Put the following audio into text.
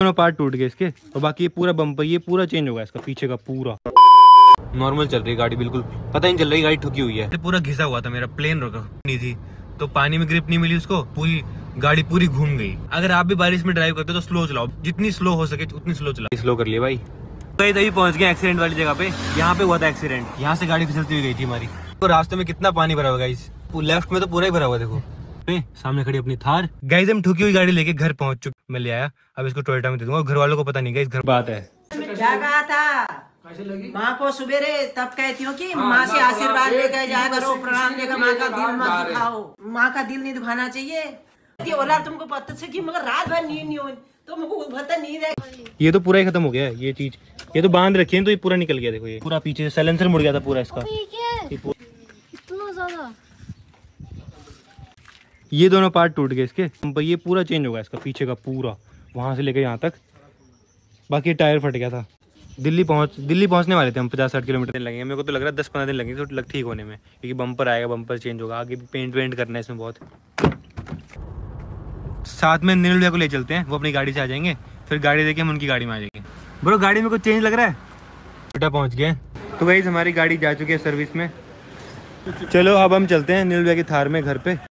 दोनों पार्ट टूट गए इसके, और बाकी ये पूरा बम्पर ये पूरा चेंज होगा इसका पीछे का पूरा। नॉर्मल चल रही है गाड़ी, बिल्कुल पता ही नहीं चल रही गाड़ी ठुकी हुई है। पूरा घिसा हुआ था, मेरा प्लेन रुका नहीं थी तो पानी में ग्रिप नहीं मिली उसको, पूरी गाड़ी पूरी घूम गई। अगर आप भी बारिश में ड्राइव करते हो तो स्लो चलाओ, जितनी स्लो हो सके उतनी स्लो चलाओ। स्लो कर लिया भाई। तभी पहुंच गए एक्सीडेंट वाली जगह पे। यहाँ पे हुआ था एक्सीडेंट, यहाँ से गाड़ी फिसलती हुई गई थी हमारी। तो रास्ते में कितना पानी भरा हुआ गाइस, लेफ्ट में तो पूरा ही भरा हुआ देखो। सामने खड़ी अपनी थार। गाइस हम ठुकी हुई गाड़ी लेके घर पहुंच चुके, मैं ले आया, अब इसको टोयोटा में दे दूंगा। घर वालों को पता नहीं गाइस घर बात है। क्या कहा था माँ को सुबेरे, तब कहती हूँ कि माँ से आशीर्वाद लेकर जाया करो, प्रणाम लेकर माँ का दिल मत दुखाओ। माँ का दिल नहीं दुखाना चाहिए। बोला तुमको पता से कि मगर रात भर नींद नहीं हुई तो मुझको पता नींद है। ये तो पूरा ही खत्म हो गया है ये चीज, ये तो बांध रखी है तो ये पूरा निकल गया देखो। ये पूरा पीछे साइलेंसर मुड़ गया था पूरा इसका। इतना ज्यादा ये दोनों पार्ट टूट गए इसके, ये पूरा चेंज होगा इसका पीछे का पूरा, वहां से लेकर यहाँ तक। बाकी टायर फट गया था। दिल्ली पहुंचने वाले थे हम, 50-60 किलोमीटर लगेंगे। मेरे को तो लग रहा है 10-15 दिन लगेंगे तो ठीक होने में, क्योंकि बम्पर आएगा, बम्पर चेंज होगा, आगे भी पेंट वेंट करना है इसमें बहुत। साथ में नील भैया को ले चलते हैं, वो अपनी गाड़ी से आ जाएंगे, फिर गाड़ी देके हम उनकी गाड़ी में आ जाएंगे। ब्रो गाड़ी में कुछ चेंज लग रहा है। बेटा पहुंच गए तो गाइस हमारी गाड़ी जा चुकी है सर्विस में। चलो अब हम चलते हैं नील भैया की थार में घर पे।